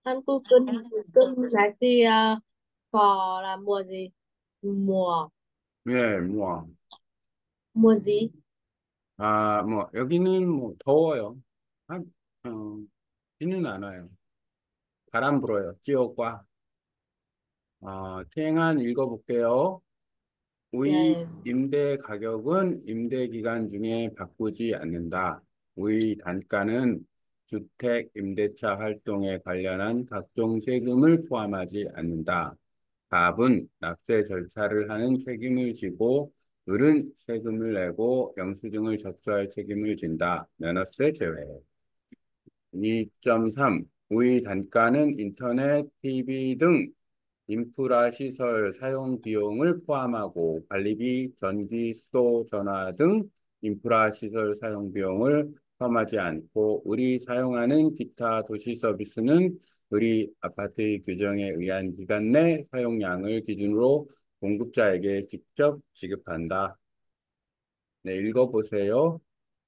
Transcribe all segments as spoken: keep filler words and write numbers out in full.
한국 cân cân là thì à, cò là mùa gì? Mùa 예, 뭐, mùa gì? 아, 뭐, 여기는 뭐, 더워요. 한, 어, 비는 안 와요. 바람 불어요. 지역과. 어, 태행한 읽어볼게요. 의 Dạ, 임대 가격은 임대 기간 중에 바꾸지 않는다. 의 단가는 주택 임대차 활동에 관련한 각종 세금을 포함하지 않는다. 갑은 납세 절차를 하는 책임을 지고 을은 세금을 내고 영수증을 접수할 책임을 진다. 면허세 제외. 이 점 삼. 의 단가는 인터넷, 티비 등 인프라 시설 사용 비용을 포함하고 관리비, 전기, 수도, 전화 등 인프라 시설 사용 비용을 포함하지 않고 우리 사용하는 기타 도시 서비스는 우리 아파트 규정에 의한 기간 내 사용량을 기준으로 공급자에게 직접 지급한다. 네, 읽어보세요.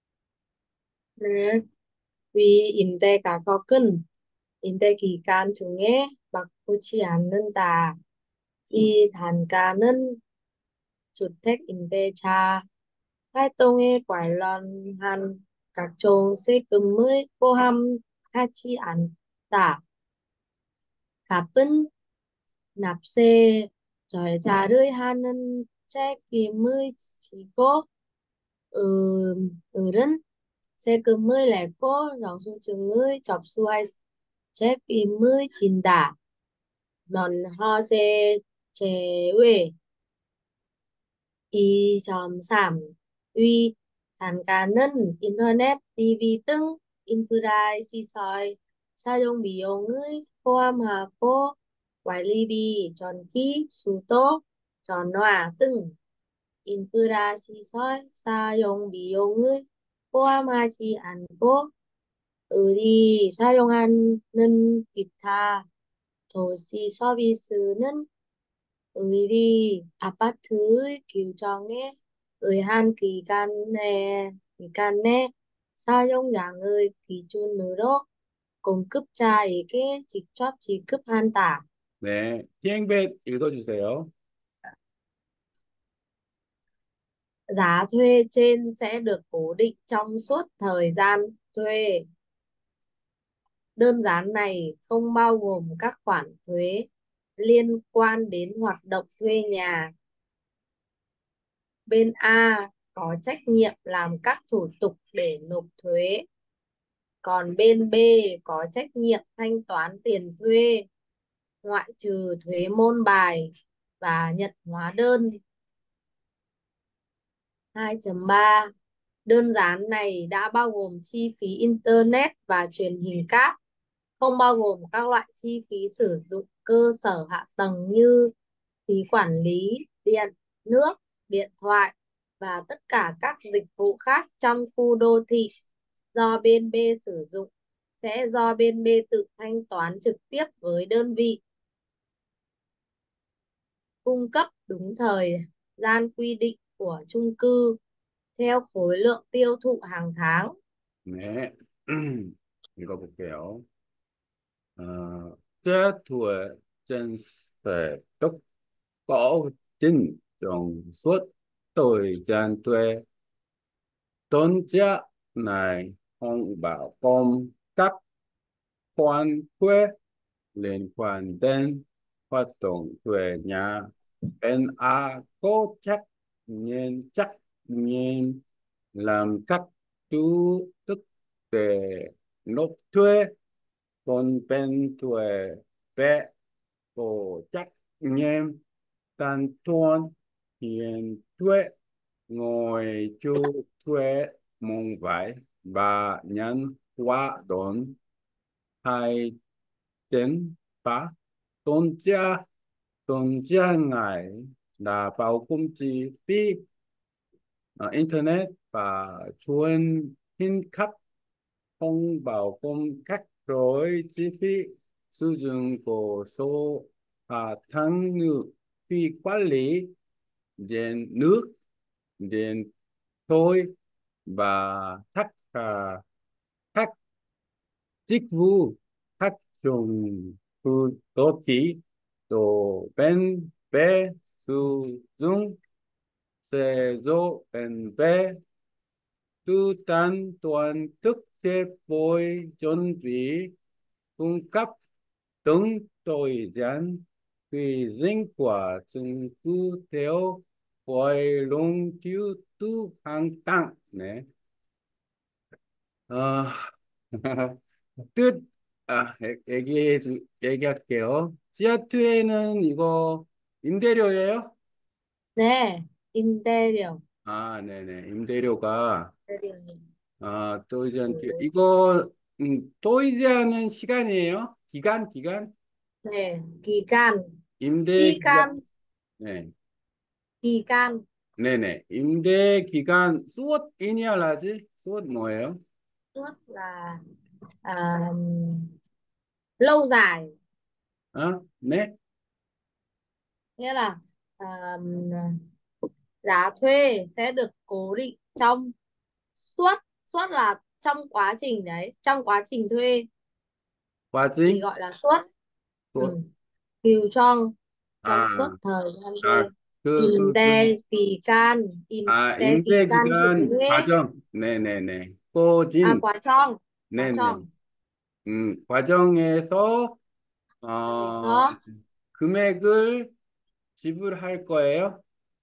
네. 위 임대가 거근 임대 기간 중에 바꾸지 않는다. 이 단가는 주택 임대차 활동에 관련한 각종 세금을 포함하지 않다. 갑은 납세 절차를 하는 책임을 지고 음, 을은 세금을 내고 영수증을 접수할 책임을 진다. 면허세 제외 이 점 삼. 위 단가는 인터넷, 티비 등 인프라 시설 사용 비용을 포함하고 관리비, 전기, 수도, 전화 등 인프라 시설 사용 비용을 포함하지 않고 을이 사용하는 기타 도시 서비스는 을이 아파트의 규정에 의한 기간내, 기간내 사용량을 기준으로 공급자에게 직접 지급한다. 네, 비행배 읽어주세요. Giá thuê trên sẽ được cố định trong suốt thời gian thuê. Đơn giá này không bao gồm các khoản thuế liên quan đến hoạt động thuê nhà. Bên A có trách nhiệm làm các thủ tục để nộp thuế, còn bên B có trách nhiệm thanh toán tiền thuê, ngoại trừ thuế môn bài và nhận hóa đơn. hai chấm ba. Đơn giá này đã bao gồm chi phí Internet và truyền hình cáp, không bao gồm các loại chi phí sử dụng cơ sở hạ tầng như phí quản lý điện, nước, điện thoại và tất cả các dịch vụ khác trong khu đô thị do bên B sử dụng sẽ do bên B tự thanh toán trực tiếp với đơn vị cung cấp đúng thời gian quy định của chung cư theo khối lượng tiêu thụ hàng tháng. 네, 읽어볼게요. Ờ, Thế thùa trên sẽ tốc có trình trong suốt thời gian thuê tôn giá này không bảo công các khoản thuế liên quan đến hoạt động thuê nhà en a có trách nhiệm trách nhiệm làm các thủ tục để nộp thuế còn bên thuê vé có trách nhiệm thanh toán tiền thuế ngồi chu thuế mong vay và nhận hóa đơn hai đến ba tôn giá tôn giá ngài là bao gồm chi phí ờ, internet và truyền hình khắp không bao gồm các loại chi phí sử dụng của số hạ tầng như phí quản lý điện nước điện thôi và tất cả các dịch vụ khác 좀, 그, 더티, 또, 벤, 배, 수, 중, 세조, 벤, 배, tư tán toàn tức thế bôi chôn vì cung cấp từng tội gián vì dính quả chứng cứ theo gọi long chiếu tu hàng tăng 네. 어, 뜻, 아, 얘- 얘기해 주, 얘기할게요. 지하투에는 이거 임대료예요? 네, 임대료. 아, 네네. 임대료가, 임대료. 아, 또 이제, 네, 이거, 음, 또 이제 하는 시간이에요? 기간, 기간? 네, kỳ can, 임대 sĩ 기간, can, 네. kỳ can, 네네. 임대 기간, 수엇 인이야 라지? 수엇 뭐예요? suốt là à, lâu dài, 어? 네? nghĩa là à, giá thuê sẽ được cố định trong suốt, suốt là trong quá trình đấy, trong quá trình thuê thì 과징? gọi là suốt. 수엇. Ừ. Kiều trong trong suốt 아, thời gian 아, thuê. 그, Im 그, 그, đe kỳ can, im 아, đe kỳ 임대 can thì 기간 nghe. 과정. 네네네. À, 꼬진. quá trong, quá 네네. trong. 음, 과정에서, 어, Cho 금액을 지불할 거예요?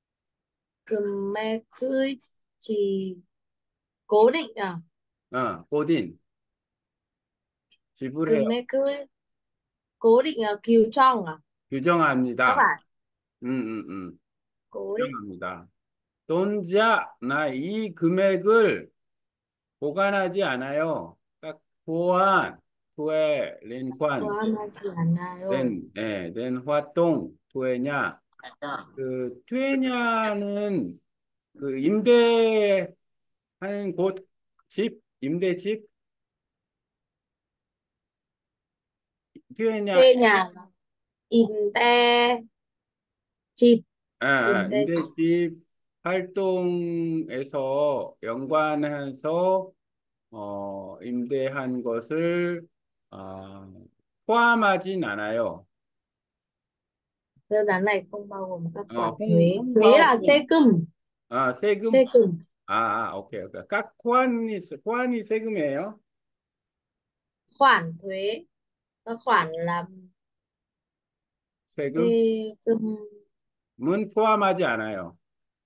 금액 cứ chỉ cố định à, 어, 꼬딘. 지불해요. 금액 cứ cố định à, Kiều trong à, các 규정합니다. bạn 음, 음, 음. cố định. 규정합니다. 돈자, 나 이 금액을 보관하지 않아요. 딱 보안, 투에, 린관, Quá mà chỉ hẳn này rồi. 된, 예, 된 활동, 투에냐. 그, 투에냐는 그 임대하는 곳, 집, 임대집, 투에냐, Thuê nhà, im te chịp, 아, im 아, te chịp. 임대집 활동에서 연관해서 어, 임대한 것을 어, 포함하진 않아요. Đơn giá này không bao gồm các 어, khoản 홍, thuế. Thuế là 홍보하고 세금, 아, 세금 세금, 아, 아, 오케이, 오케이. 각 호환이 호환이 세금이에요. khoản thuế, các khoản là 세금은 세금, 포함하지 않아요.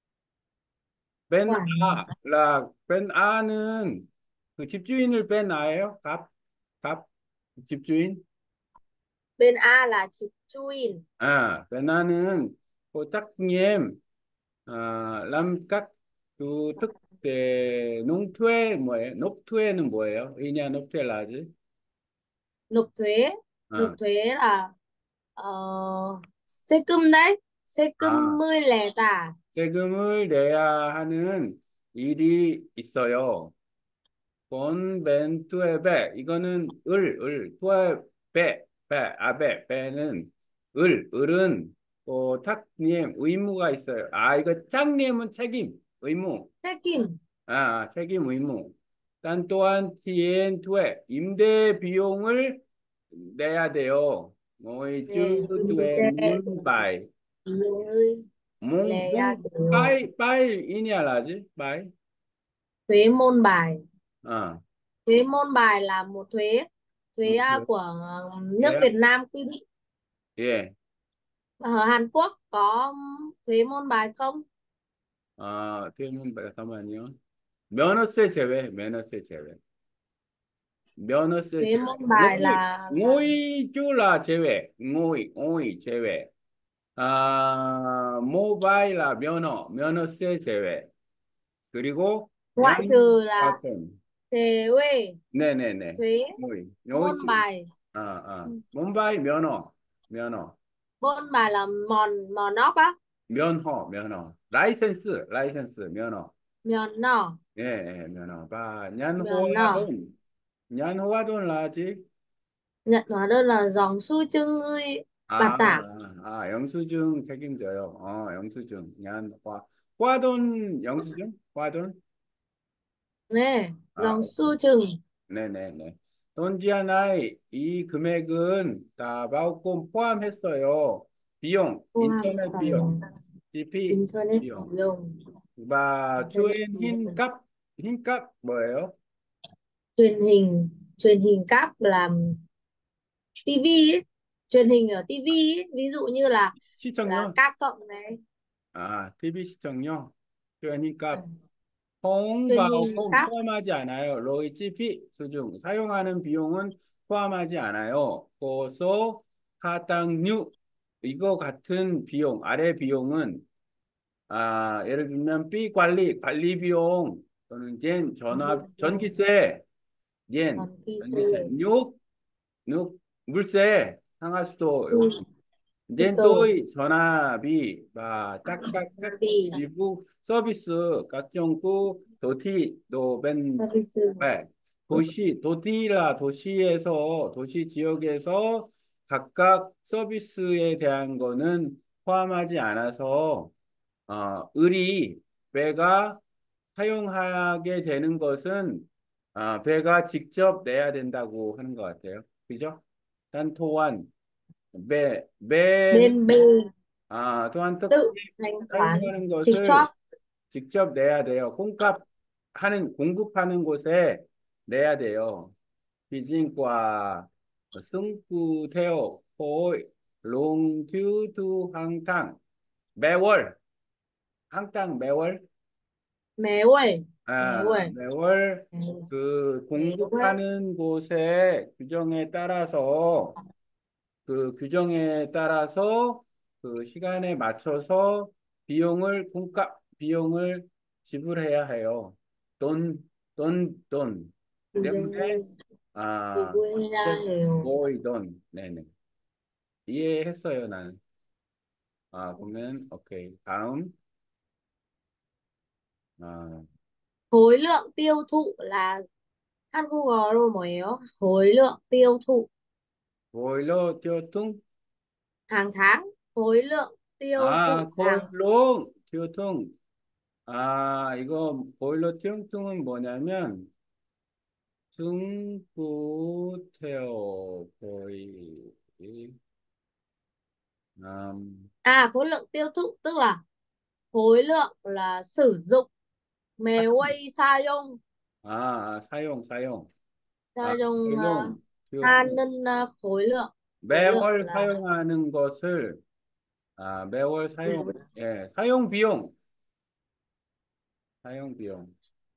뺀 khoản 아, 라, 뺀 아는 그 집주인을 뺀 아예요? 갑, 갑, 집주인? bên A là chịp chuin, 아, 뺀 아는 그 딱님 아, 람깍 그 특대 농투에 뭐예요? 녹투에는 뭐예요? 이냐 녹투에 라지? nộp thuế, nộp 아, thuế là uh, 세금 đấy, 세금 아, mươi lẻ tả, 세금을 내야 하는 일이 있어요. 본, 벤, 투에, 배. 이거는 을, 을, 투에, 배, 배, 아베, 배는 을, 을은 또 탁님 의무가 있어요. 아, 이거 짝님은 책임, 의무. 세금, 아, 책임 의무. 단 또한 티엔 투에 임대 비용을 내야 돼요. 뭐이 nè, 쭈뚜에 imde 문바이 mươi 몽, lẻ ra 몽, kiểu 바이, 바이 이냐 라지? 바이? thuế môn bài. 아, Thuế môn bài là một thuế, thuế 어, à, 그래. của ờ, nước 예, Việt Nam quy định. 예. Ở Hàn Quốc có thuế môn bài không? 아, 뒤에 문바이 잠깐만요. 면허세 제외, 면허세 제외. 면허세 Thuế 제외. môn bài 오이, là là 오이 쭈라 제외. 오이, 오이 제외. 아, 모바일라 면허, 면허세 제외. 그리고 ngoại trừ là 양육과금. thuế quê, 네네네. thuế 오이, 오이, môn bài. 아, Ừ. 아. 몬바이 면허, 면허. Môn bài là mòn mòn nóp á, 면허, 면허. 라이센스, 라이센스, 면허. mòn nọ, 예, 예, 면허. 봐, mòn nọ. 냔호와돈. 냔호와돈 라지? Nhận hóa đơn là dòng su trưng ơi bà 아, tả. 아, 아, 영수증 책임져요. 어, 영수증. 냔화. 화돈, 영수증? 화돈? Nè, 아, dòng 오케이. su trừng. 네네네. 돈지아나이 이 금액은 다 bao 포함했어요. 비용, 인터넷 비용, 포함했어요. 지피 인터넷 비용. 비용, và 인터넷 chuên hin 비용. cấp hin cấp 뭐예요? Truyền hình, truyền hình cáp là tivi ấy. Truyền hình ở tivi ấy. Ví dụ như là là 시청료? cáp cộng này. 아, 티비 시청료. chuên hin Ừ. cấp Truyền hình 홍바오콘 cáp 포함하지 않아요. 로이지피 수중 사용하는 비용은 포함하지 않아요. 고소 하당류 이거 같은 비용 아래 비용은 아, 예를 들면 B 관리 관리 비용 또는 옌 전화 전기세 옌 còn khi 전기세 xe nước nước 물세 상할 수도 thu thu 옌 cầu 또이 전화비 và các các các vì 일부 서비스 각종 구 도티 노벤 service 네, 도시 도티라 도시에서 도시 지역에서 각각 서비스에 대한 거는 포함하지 않아서 어, 을이 배가 사용하게 되는 것은 아, 배가 직접 내야 된다고 하는 것 같아요. 그죠? 단 또한 배, 배는 bên B 아, 또한 특히 tự thanh toán 사용하는 trực 것을 chóp. 직접 내야 돼요. 공급 하는 공급하는 곳에 내야 돼요. 비진과 승구 태오 호이 롱튜두 항탕 매월 항탕 매월 Méo ơi, méo 아, ơi, 매월 méo 그 méo ấy. 공급하는 곳의 규정에 따라서 그 규정에 따라서 그 시간에 맞춰서 비용을 공값 비용을 지불해야 해요. 돈, 돈, 돈 Thì 때문에 dân thì 아, quê ra hiểu 거의 돈. 네네. 이해했어요, 나는. 아, 그러면 오케이. 다음. 아, khối lượng tiêu thụ là 한국어로 뭐예요? khối lượng tiêu thụ 보일러 교통. hàng tháng, khối lượng tiêu 아, thụ hàng 보일러 교통. 아, 이거 보일러 교통은 뭐냐면 중부 태어 보이 음, à khối lượng tiêu thụ tức là khối lượng là sử dụng 매월 사용 아, 아, 사용, 사용. 아, 사용 ờ, 보일러 교통. 하는 ờ, khối lượng khối lượng 매월 là 사용하는 것을 아, 매월 사용, 예, 사용 비용, 사용 비용.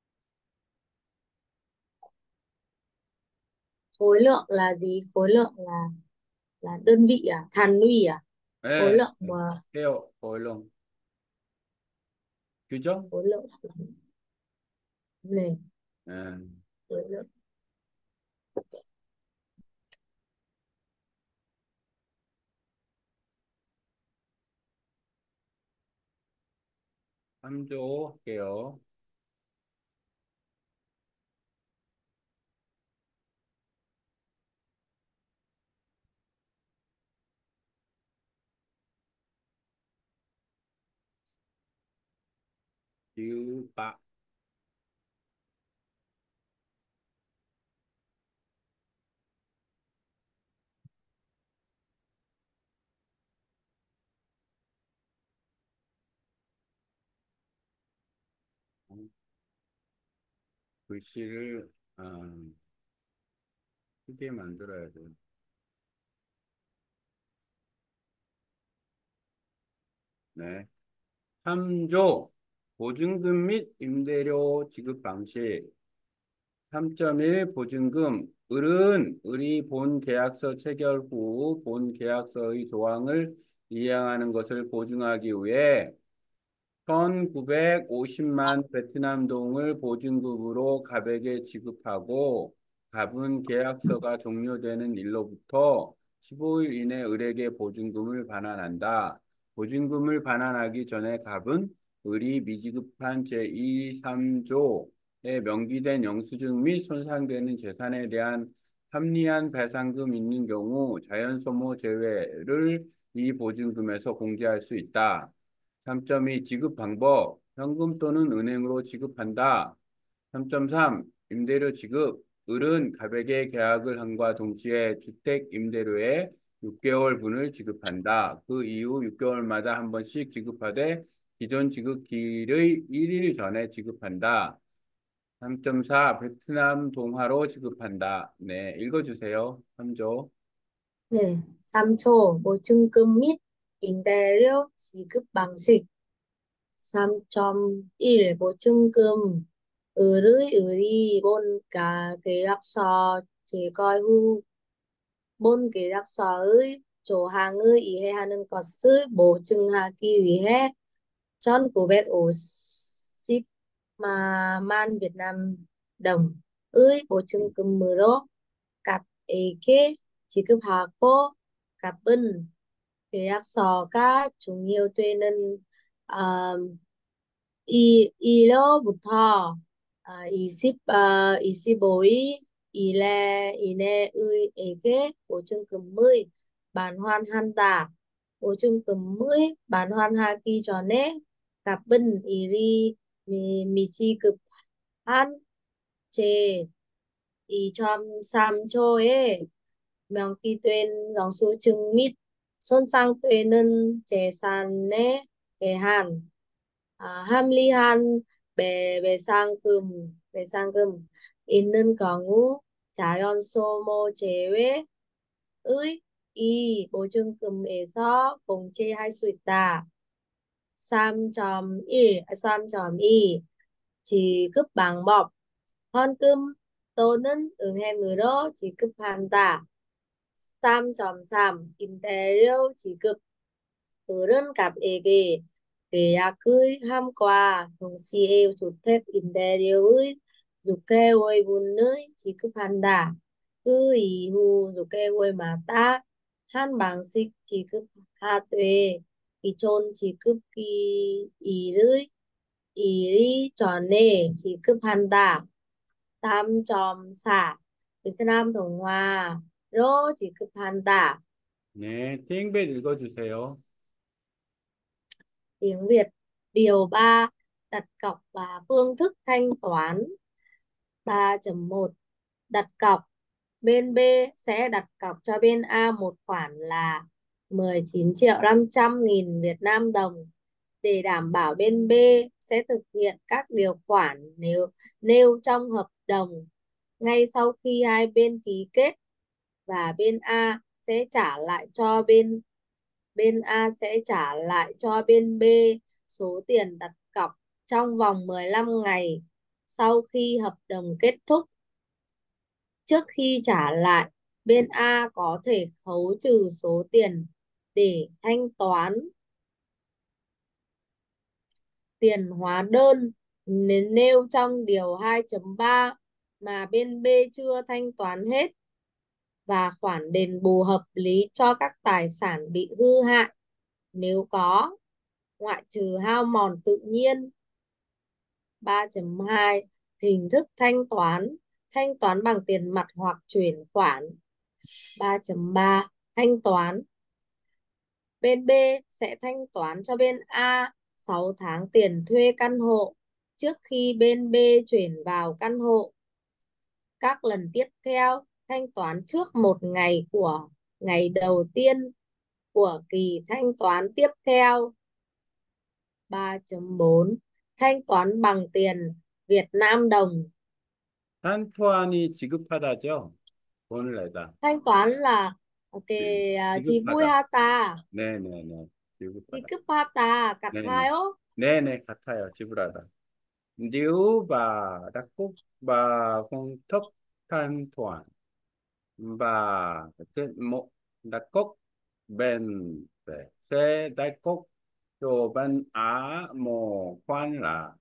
khối lượng là gì? Khối lượng là là đơn vị à, thành lũy à? Khối 예, lượng mà 해요, 보일러. 규정? khối lượng sử dụng này, 예, khối lượng 삼 조 할게요. 유바, 글씨를 아, 크게 만들어야 돼. 네. 삼 조 보증금 및 임대료 지급 방식. 삼 점 일 보증금 을은 을이 본 계약서 체결 후 본 계약서의 조항을 이행하는 것을 보증하기 위해 천구백오십만 베트남 동을 보증금으로 갑에게 지급하고 갑은 계약서가 종료되는 일로부터 십오 일 이내 을에게 보증금을 반환한다. 보증금을 반환하기 전에 갑은 을이 미지급한 제이, 삼 조에 명기된 영수증 및 손상되는 재산에 대한 합리한 배상금 있는 경우 자연소모 제외를 이 보증금에서 공제할 수 있다. 삼 점 이 지급 방법, 현금 또는 은행으로 지급한다. 삼 점 삼 임대료 지급, 을은 가백에 계약을 함과 동시에 주택 임대료의 육 개월분을 지급한다. 그 이후 육 개월마다 한 번씩 지급하되 기존 지급기일의 일 일 전에 지급한다. 삼 점 사 베트남 동화로 지급한다. 네, 읽어주세요. 삼 조. 네. 삼 초 보증금 및 임대료 지급 방식. 삼 점 일 보증금 을의 을이 본가 계약서 제거 후 본 계약서의 조항에 의해하는 것을 보증하기 위해 천구백오십만 Việt Nam đồng 의 보증금으로 갑에게 지급하고 갑은 계약서가 종료되는 음, 이, 일로부터 아, 이십, 아, 이십오 일 이내, 이내의에게 보증금의 반환한다. 보증금의 반환하기 전에 갑은 이리 미, 미지급한 제 이 점 삼 초에 명기된 영수증 및 손상되는 재산의 대한 아, 합리한 배, 배상금, 배상금 있는 경우 자연 소모 제외의 이 보증금에서 공제할 수 있다. 삼 점 일, 아, 삼 점 이 지급 방법 헌금 또는 은행으로 지급한다. 삼 점 삼 임대료 지급 을은 갑에게 계약의 함과 동시에 주택 임대료의 육 개월분을 지급한다. 그 이후 육 개월마다 한 방씩 지급하되 기존 지급기일의 일이 전에 지급한다. 삼 점 사 베트남 동화로 지급한다. 네, 땡벨 읽어주세요. Tiếng Việt. Điều ba, đặt cọc và phương thức thanh toán. ba chấm một Đặt cọc. Bên B sẽ đặt cọc cho bên A một khoản là mười chín triệu năm trăm nghìn Việt Nam đồng để đảm bảo bên B sẽ thực hiện các điều khoản nếu nêu trong hợp đồng ngay sau khi hai bên ký kết, và bên A sẽ trả lại cho bên bên A sẽ trả lại cho bên B số tiền đặt cọc trong vòng mười lăm ngày sau khi hợp đồng kết thúc. Trước khi trả lại, bên A có thể khấu trừ số tiền để thanh toán tiền hóa đơn nếu nêu trong điều hai chấm ba mà bên B chưa thanh toán hết, và khoản đền bù hợp lý cho các tài sản bị hư hại nếu có, ngoại trừ hao mòn tự nhiên. ba chấm hai Hình thức thanh toán: thanh toán bằng tiền mặt hoặc chuyển khoản. ba chấm ba Thanh toán: bên B sẽ thanh toán cho bên A sáu tháng tiền thuê căn hộ trước khi bên B chuyển vào căn hộ. Các lần tiếp theo thanh toán trước một ngày của ngày đầu tiên của kỳ thanh toán tiếp theo. ba chấm bốn Thanh toán bằng tiền Việt Nam đồng. 한토안이 지급하다죠. 돈을 내다. Thanh toán là 지- cái à, chi vui 지급하다. ha ta, 네네네. chi 지급하다. cúp ha ta, cặt 네네. hai ố. 네네, 같아요. 지불하다. Nếu bà đặt cúc bà không thức thanh toán và trên một đặt cúc bên về sẽ đặt cúc cho bên Á một khoản là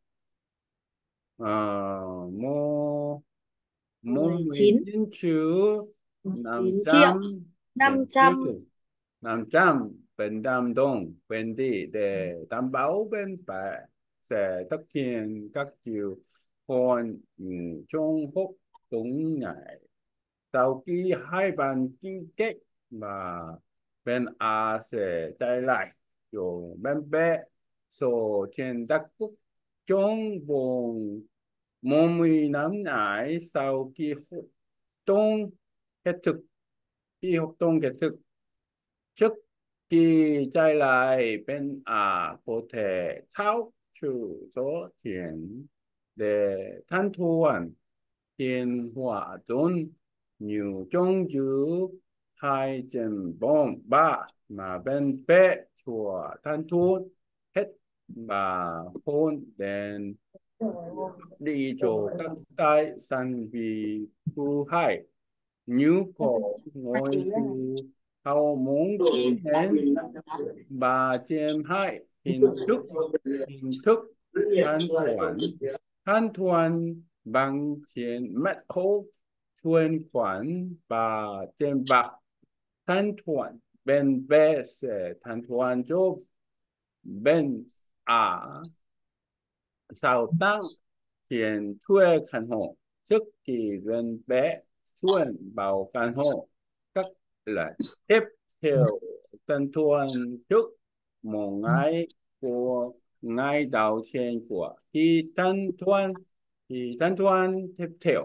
uh, một một mười mười chín chín triệu mười năm chín triệu trăm năm đến chín trăm triệu năm trăm bên Đam Đông bên đi để đảm bảo bên phải sẽ thực hiện các điều khoản ừ, trong hợp đồng này. Sau khi hai bên ký kết mà bên A sẽ trả lại cho bên B số tiền đặt cọc trong vòng 몸의 남날 sau khi hoạt động kết thúc, khi hoạt động kết thúc, trước khi trở lại bên à có thể tháo trừ số tiền để thanh toán tiền hoạt động như trong như hai trăm bốn ba mà bên bé chùa thanh toán hết và hôn đến đi chỗ các tài sản bị thu hại như có ngôi chùa hào môn nên bà chêm hại hình thức hình thức thanh toán thanh toán bằng tiền mặt khố chuyển khoản và tiền bạc thanh toán bên B sẽ thanh toán cho bên A sao tăng tiền thuê căn hộ trước khi bên bé chuyển vào căn hộ các là tiếp theo thanh toán trước một ngày của ngày đầu tiên của khi thanh toán thì thanh toán tiếp theo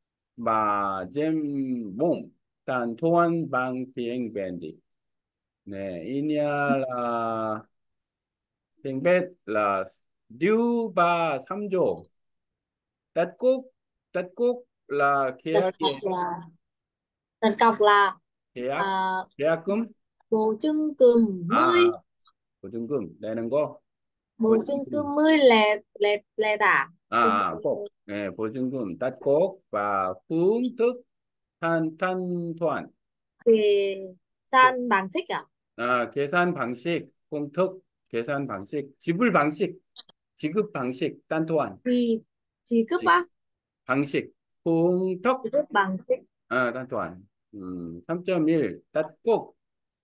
và dêm bông thanh toán bằng tiền bên đi 네, 이냐 là tiếng Việt là Điêu ba 삼 조 Tất Cúc Tất Cúc là Đặt 계약이 cọc là đặt cọc là à, 계약 계약금 bố trưng cừm mươi. 아 보증금 내는 거 Bố trưng 보증금 cừm mươi lẻ lẻ lẻ tả. Trưng 아, 꼭 네, 보증금 땄고 và phương thức thanh thanh toán về san bằng xích à? 아, 계산 방식 phương thức 계산 방식 지불 방식 지급 방식 단토한 Thì chỉ cướp 지, á? 방식 phương thức Chỉ cướp bằng xích. 아, 단토한 음, 삼 점 일 땄고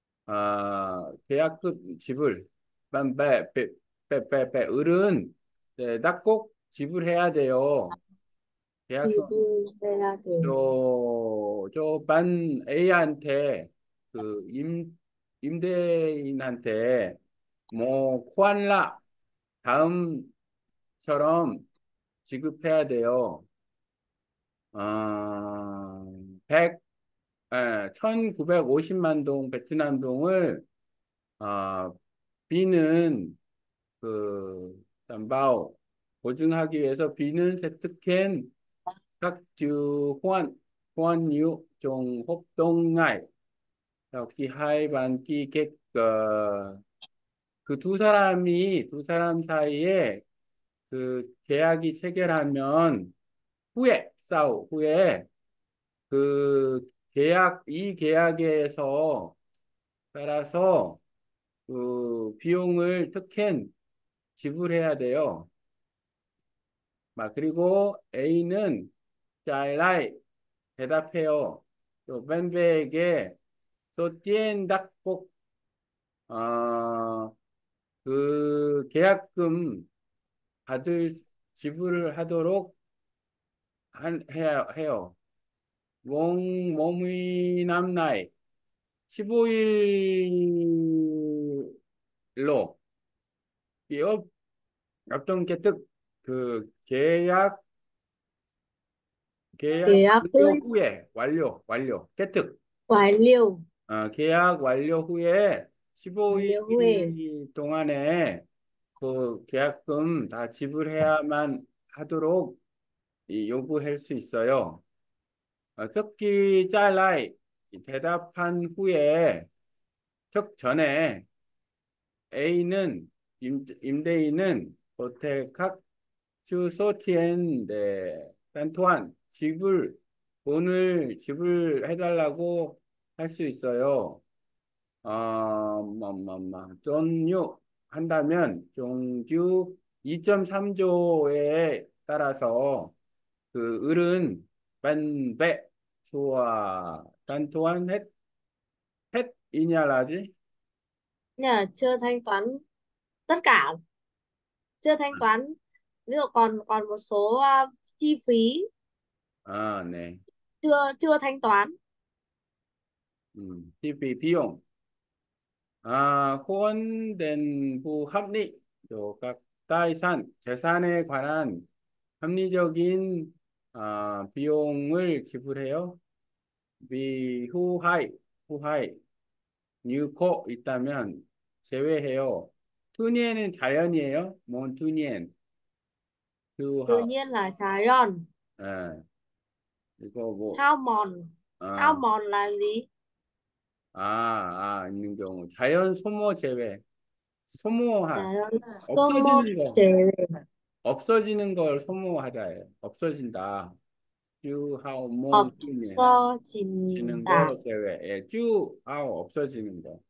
아, 계약금 지불 빼, 빼, 빼, 빼, 빼, 을은 네, 딱꼭 지불해야 돼요. Thì 계약금 tôi đây là tiền 저, 저 반 A한테 그 임, 임대인한테 뭐 코알라 다음처럼 지급해야 돼요. 어, 백, 에, 천구백오십만 동 베트남 동을 어, B는 그 담보 보증하기 위해서 B는 세특権các trừ khoản khoản nhiều trong hợp đồng này 여기 하이반 기객 어, 그두 사람이 두 사람 사이에 그 계약이 체결하면 후에 싸우 후에 그 계약 이 계약에서 따라서 그 비용을 특権지불해야 돼요. 막 그리고 A는 잘라이 대답해요. 또 벤베에게 또 띠엔닥꼭 어, 그 계약금 받을 지불을 하도록 한, 해야 해요. 몽 몸의 남나이 십오 일로 이 업, 어떤 개특 그 계약 계약 계약 완료 tới 후에 완료 완료 개특 hoài liêu. 어, 계약 완료 후에 Hoài 십오 일 liêu Huế. 동안에 그 계약금 다 지불해야만 하도록 이 요구할 수 있어요. 어, 특히 잘라이 대답한 후에 즉 전에 A는 임, 임대인은 보태각 주소티엔 네, 딴토한 지불 돈을 지불해달라고 할 수 있어요. 어, 뭐, 뭐, 뭐, 종류 한다면 종주 이 점 삼 조에 따라서 그 을은 반배 좋아 단토한 hết hết 이냐라지 Nhưng mà chưa thanh toán tất cả, chưa thanh toán. Ví dụ còn còn một số à, chi phí 아, 네. chưa chưa thanh toán. 음, 티비 비용 아, 호원된 후 합리 또 각 tài sản 재산에 관한 합리적인 아, 비용을 지불해요. 비후하이, 후하이, 뉴코 있다면 제외해요. 투니엔은 자연이에요. 뭔 투니엔, Tự 투하, nhiên là Chayon. 예, 이거 뭐, Hao mòn. Hao 아, mòn là gì? 아, 아, 있는 경우. 자연 소모 제외. 소모하, Chayon số một 없어지는 거, chế 없어지는 걸 소모하자예요. 없어진다. 쭈하오 몬 투니엔. 지는 없어진다. 거 제외. 예, 쭈하오 없어지는 거.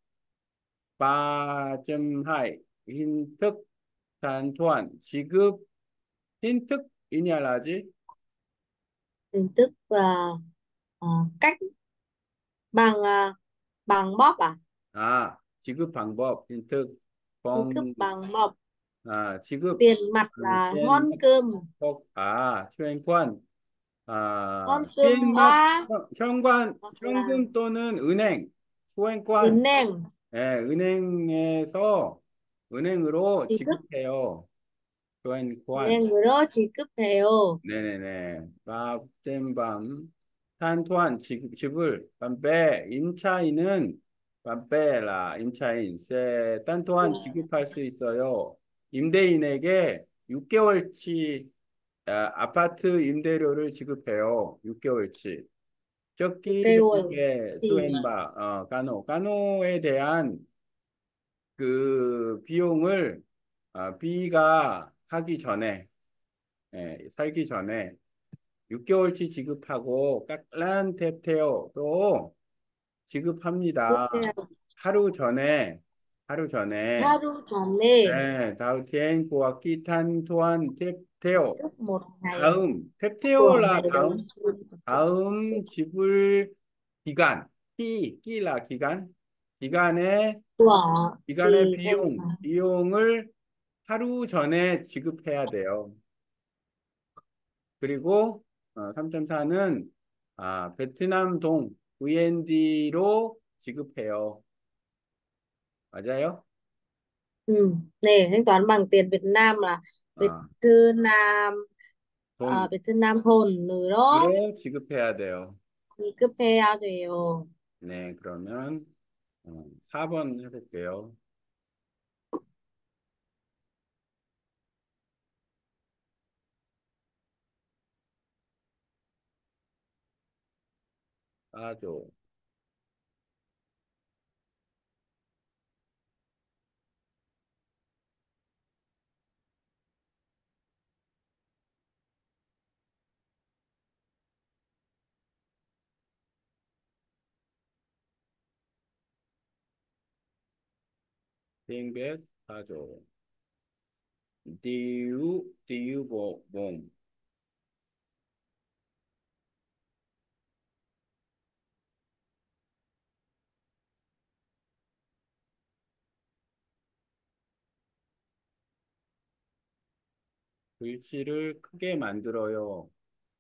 빠점하이 힌특 단토한 지급 힌특 이냐라지 Hình thức là ờ, cách bằng ờ, bằng bóp à? 아 지급 방법 힌특 Hình thức 뻥 bằng bóp. 아 지급 Tiền mặt 아, là 뗀 hon cơm. 맛, 아 휴행권 Hon 아 cơm 뗀 맛 hoa 현- 현관 hoặc là 현금 또는 은행 후행권 ngân hàng. 예, 은행에서 은행으로 Hình thức 지급해요 ngân 후행권 hàng người đó chỉ cấp theo. 네네네. 밥된 밤, 탄토한 지- 집을, 밤배, 임차인은, 밤배라, 임차인, 세, 탄토한 지급할 수 있어요. 임대인에게 육 개월치 아, 파트 임대료를 지급해요. 육 개월치. 적기 Kêu 동계 thì 수엔바, 어, 까노, 까노에 대한 그 비용을, 아, B가 하기 전에, 예, 살기 전에 육 개월치 지급하고 깎란 탭테어도 tiếp 지급합니다. theo 하루 전에 하루 전에 haru 전에 네, 다우티엔 고아키 탄토한 탭테어 trước một ngày 다음 của ngày 탭테오라 đầu 다음 tiên. 다음 지불 기간 끼 끼라 기간 기간의 Của 기간의 kỳ thanh 비용 toán. 비용을 하루 전에 지급해야 돼요. 그리고 어, 삼 점 사는 아, 베트남 동 브이엔디로 지급해요. 맞아요? Ừ. Này thanh toán bằng tiền Việt Nam là Việt 아, Thư Nam ờ, 동으로 Việt Thư Nam thôn nữa đó 지급해야 돼요. chỉ cấp theo đều. 네, 그러면 어, 사 번 해볼게요. 사조. 비행백 사조. 디유, 디유보봉. 글씨를 크게 만들어요.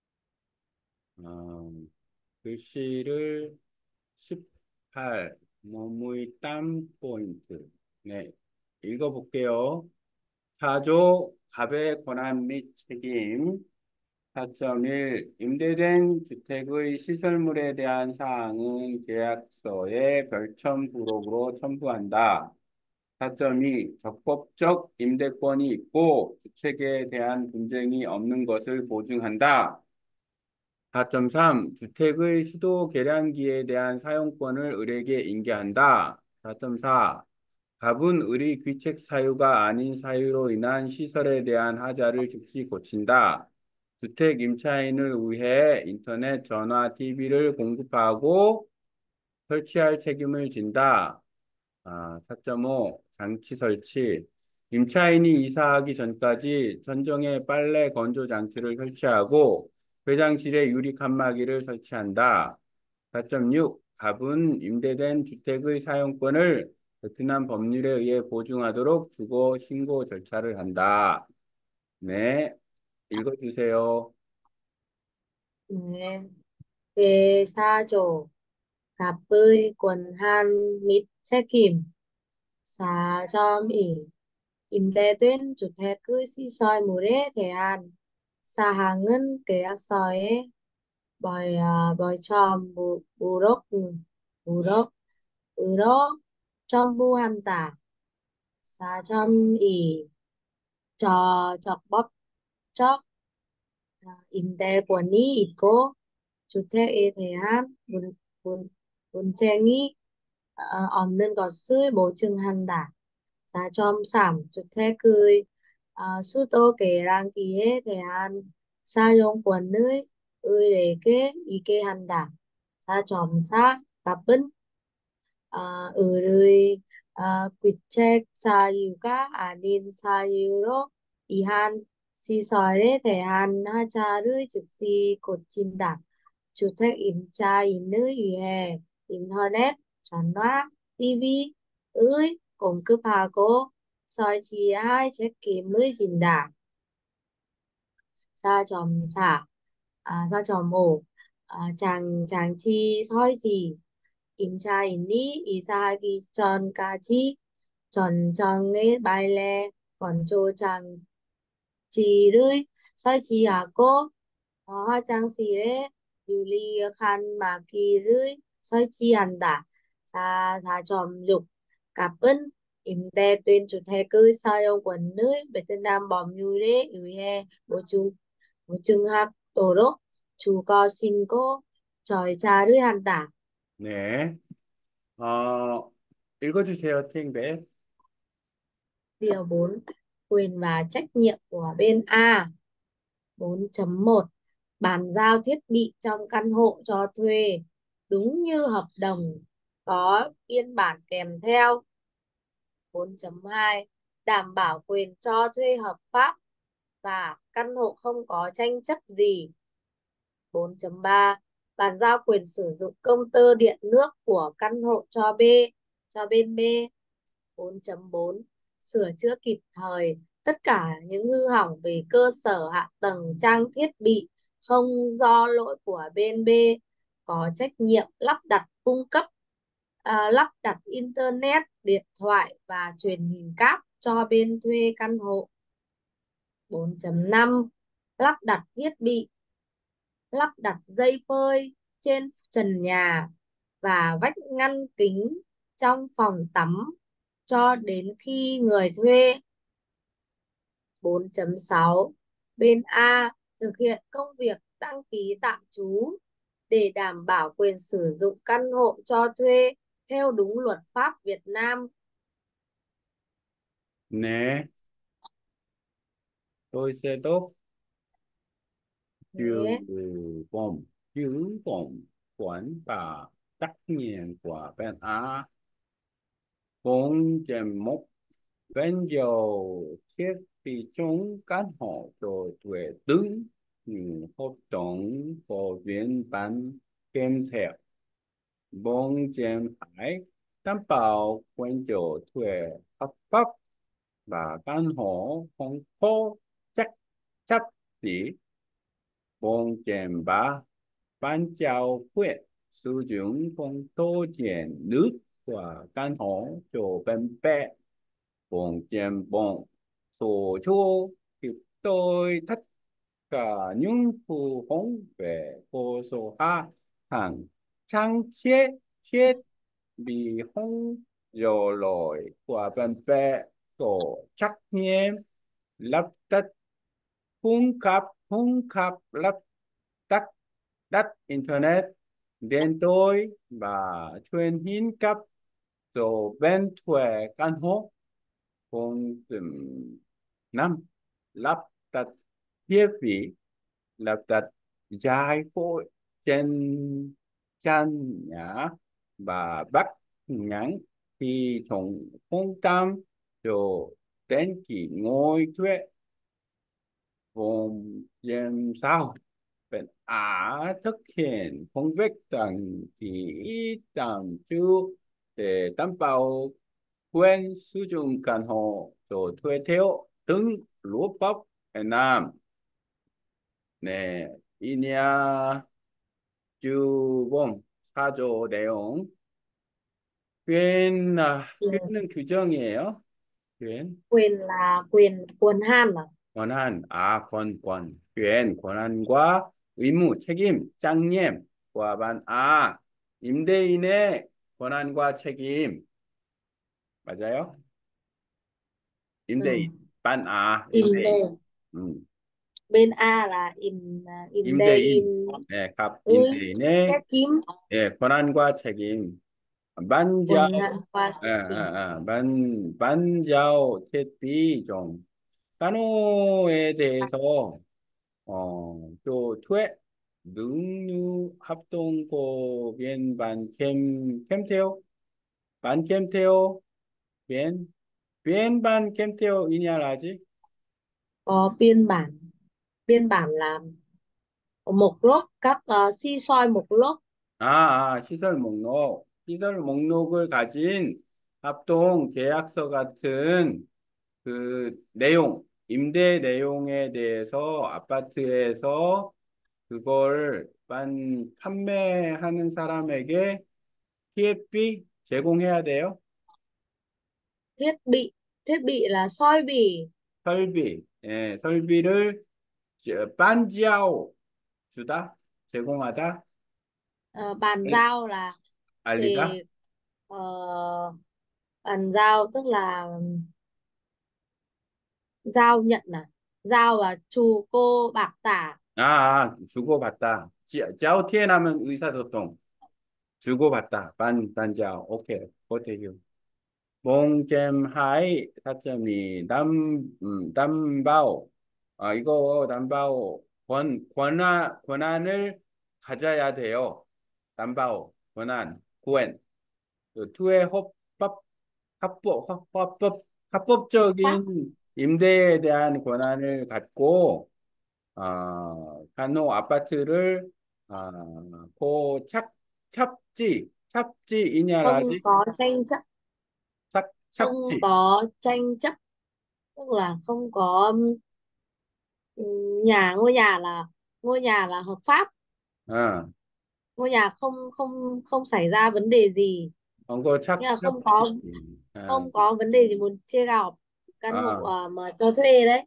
어, 글씨를 십팔, 너무의 땀 포인트. 네, 읽어볼게요. 사조 갑의 권한 및 책임. 사 점 일. 임대된 주택의 시설물에 대한 사항은 계약서에 별첨 부록으로 첨부한다. 사 점 이. 적법적 임대권이 있고 주택에 대한 분쟁이 없는 것을 보증한다. 사 점 삼. 주택의 수도 계량기에 대한 사용권을 을에게 인계한다. 사 점 사. 갑은 을이 귀책 사유가 아닌 사유로 인한 시설에 대한 하자를 즉시 고친다. 주택 임차인을 위해 인터넷, 전화, 티비를 공급하고 설치할 책임을 진다. 아, 사 점 오. 장치 설치. 임차인이 이사하기 전까지 전정에 빨래 건조 장치를 설치하고 회장실에 유리 칸막이를 설치한다. 사 점 육. 갑은 임대된 주택의 사용권을 베트남 법률에 의해 보증하도록 주거 신고 절차를 한다. 네, 읽어주세요. Nè. Kê sa chỗ cặp bơi quần han mít che kìm sa cho mỹ im tê tuyên chủ thẹt cưới si soi mù rê thẻ hàn 사항은 계약서에 bồi à, bồi tròn bù bù đốc bù đốc ừ đó trong bu hành tả xà trong ỉ trò chọc bóp chóc à, im tè của ní ít cố chủ thế e thế hát bún bún bún chè nghĩ ỏm nên có sưởi bố chừng hành tả xà trong sảm chủ thế cười à, su tô kể rang kỳ hế thế han sa yong quần nơi ơi để kế y kê hành tả sa chòm sa cặp bấn à, ừ rồi à, quýt chè sa yu cá à nín sa yu đó y han si soi đấy thể han ha cha rưỡi trực si cột chín đảng chủ thích im cha in nữ ủy hè internet chọn loa tivi ơi cùng cứ phà cố soi chi hai check kiếm mới chín đảng sa chòm xả à, sa chòm ổ à, chàng chàng chi soi gì im cha in ní y sa gi tròn ca chi tròn tròn nghe bài lè còn chỗ chàng chị rưỡi soi chị à cô hoa trang sĩ đấy Yuli Khan mà kỳ rưỡi soi chị hẳn đã sa thà tròm dục cặp ân im tè tuyên chủ thề cứ sao ông quần nữ bên Việt Nam bòm nhu đấy ư he bố chú bố chừng hạc tổ đốc chú có xin cô trời cha rưỡi hẳn đã 네. 어, 읽어주세요, 팅베. điều bốn quyền và trách nhiệm của bên A bốn chấm một bàn giao thiết bị trong căn hộ cho thuê đúng như hợp đồng có biên bản kèm theo. bốn chấm hai đảm bảo quyền cho thuê hợp pháp và căn hộ không có tranh chấp gì. bốn chấm ba bàn giao quyền sử dụng công tơ điện nước của căn hộ cho B cho bên B. bốn chấm bốn sửa chữa kịp thời tất cả những hư hỏng về cơ sở hạ tầng trang thiết bị không do lỗi của bên B, có trách nhiệm lắp đặt cung cấp à, lắp đặt internet điện thoại và truyền hình cáp cho bên thuê căn hộ. bốn chấm năm lắp đặt thiết bị lắp đặt dây phơi trên trần nhà và vách ngăn kính trong phòng tắm cho đến khi người thuê. bốn chấm sáu bên A thực hiện công việc đăng ký tạm trú để đảm bảo quyền sử dụng căn hộ cho thuê theo đúng luật pháp Việt Nam. 네. tôi sẽ tốt trừ Thế, vòng giữ vòng quản và trách nhiệm của bên A. bốn chấm một bên dầu thiết bị trong căn hộ cho thuê đứng như hợp đồng có viên bản kèm theo. bốn chấm hai đảm bảo quyền cho thuê hợp pháp và căn hộ không có chắc chấp gì. bốn chấm ba ban giao quyền sử dụng không tố tiền nước của căn hộ cho bên B. bốn chấm bốn tổ chức kịp thời tất cả những phụ huynh về hồ sơ hạ hàng trang thiết thiết bị không dò lỗi của bên B tổ trách nhiệm lắp đặt cung cấp cung cấp lắp đặt đặt internet điện thoại và truyền hình cấp cho bên thuê căn hộ. bốn chấm năm lắp đặt thiết bị lắp đặt giải phẫu trên trần nhà và bắt ngắn thì从không tâm cho đến kỳ ngôi thuê. Vùng dèm sau bên Á thực hiện công việc đăng ký tạm trú để đảm bảo quyền sử dụng căn hộ cho thuê theo đúng luật pháp Việt Nam. 네, 이냐 주범 사조 내용. quyền, à, ừ, quyền là 규정이에요. quyền quyền là quyền quyền han à 권한, 아, 권, 권, quyền, 권한과 의무, 책임, 짱님, 고하반, 아, 임대인의 권한과 책임, 맞아요? 임대인, Ừ. 반, 아, In 임대인, đây, 음, bên A là in à, in đây 임대인, in. 예, 갑, Ừ. 임대인의 Che kiếm 예, 권한과 책임, 반자오, quần hạn qua 예, thì 예, 예, 반, 반자오, 태비종, 간호에 대해서 어, 또 투에 능유 합동고 bien ban kem kem theo ban kem theo bien bien ban kem theo ý nhà là gì? có biên bản, biên bản là một lốt các uh, si soi một lốt. 아, 아, 시설 목록. 시설 목록을 가진 합동 계약서 같은 그 내용, 임대 내용에 대해서 아파트에서 그걸 반 판매하는 사람에게 티에프비 제공해야 돼요. Thiết bị, thiết bị là soi bì. 설비, 예, 설비를 저- 반지하오 주다, 제공하다, Ờ, bàn 알- giao là 알리다. thì ờ, bàn giao tức là giao nhận, à giao và chù cô bạc tả. 아, 아, 주고받다. 지- 짜오티에나면 의사소통. 주고받다. 반, 반지하오. 오케이. 고태규. 몽잼하이 사점이 남, 음, 담바오. 아, 이거 담바오. 권, 권한, 권한을 가져야 돼요. 담바오. 권한. 구엔. 그 투의 합법, 합법, 합법, Pháp. 합법적인 임대에 대한 권한을 갖고, 어, 간호 아파트를, 어, 고 착, 찹지, 찹지 Không 이냐라지, có tranh chấp, 착, không 찹지, có tranh chấp tức là không có ừm, nhà ngôi nhà là ngôi nhà là hợp pháp, 어, ngôi nhà không không không xảy ra vấn đề gì, 원고 착, nghĩa là không 찹지, có 어, không có vấn đề gì muốn chia gạo căn hộ 아, à, mà cho thuê đấy.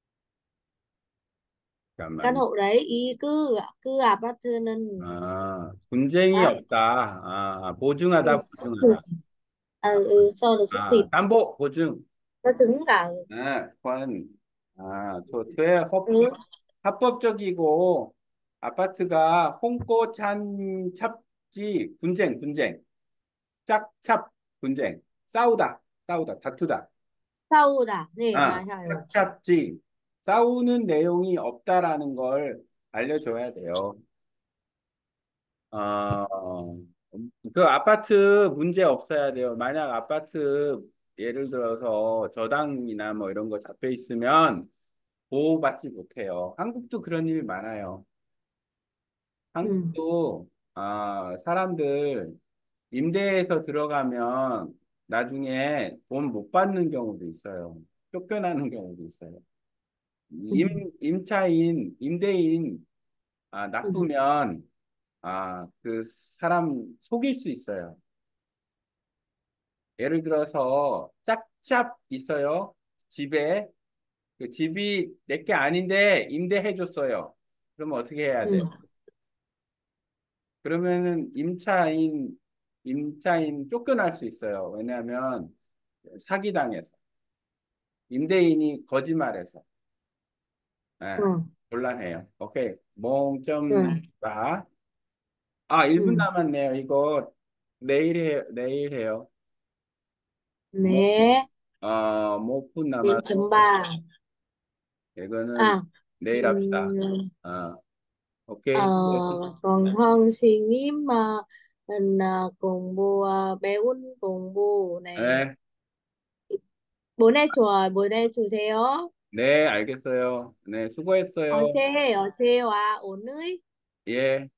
Căn 잠깐만. hộ đấy ý cư ạ, cư à bát thư nên 아, 분쟁이 pháp. 없다. 아, Ừ, 보증하다, xuất thịt. 보증하다. Ừ, ừ, cho là xuất thịt, 아, 담보, 보증. cho trứng cả. 네, 권. 아, 저 퇴합, Ừ. 합법적이고 아파트가 홍고 찬 찹지 분쟁, 분쟁. 짝찹 분쟁. 싸우다, 싸우다, 다투다. Sau đã gì 아, mà hỏi rồi. 짝찹지. 싸우는 내용이 없다라는 걸 알려줘야 돼요. 어, 그 아파트 문제 없어야 돼요. 만약 아파트 예를 들어서 저당이나 뭐 이런 거 잡혀 있으면 보호받지 못해요. 한국도 그런 일 많아요. Ừ. 한국도 아, 사람들 임대해서 들어가면 나중에 돈 못 받는 경우도 있어요. 쫓겨나는 경우도 있어요. Ừ. 임, 임차인, 임대인 아, Ừ. 나쁘면 아, 그 사람 속일 수 있어요. 예를 들어서 짝짝 있어요. 집에 그 집이 내게 아닌데 임대해 줬어요. 그러면 어떻게 해야 돼? Ừ. 그러면은 임차인 임차인 쫓겨날 수 있어요. 왜냐하면 사기당해서 임대인이 거짓말해서 Ừ. 예, 곤란해요. 오케이 Ừ. 몽점 봐. 아, 일 분 Ừ. 남았네요. 이거 내일 해 내일 해요. 뭐, Né 어, 뭐 분 bốn 남았. chấm ba. 이거는 À. 내일 합시다. ừm, 어, ờ, 오케이 수고했습니다. còn hơn suy nghĩ mà mình à, cùng bố à, bé Un cùng bố này 네, bố này chùa bố này chủ thế ó 네, 알겠어요. 네, ở 수고했어요. chê ở chê à ổn ấy. 예.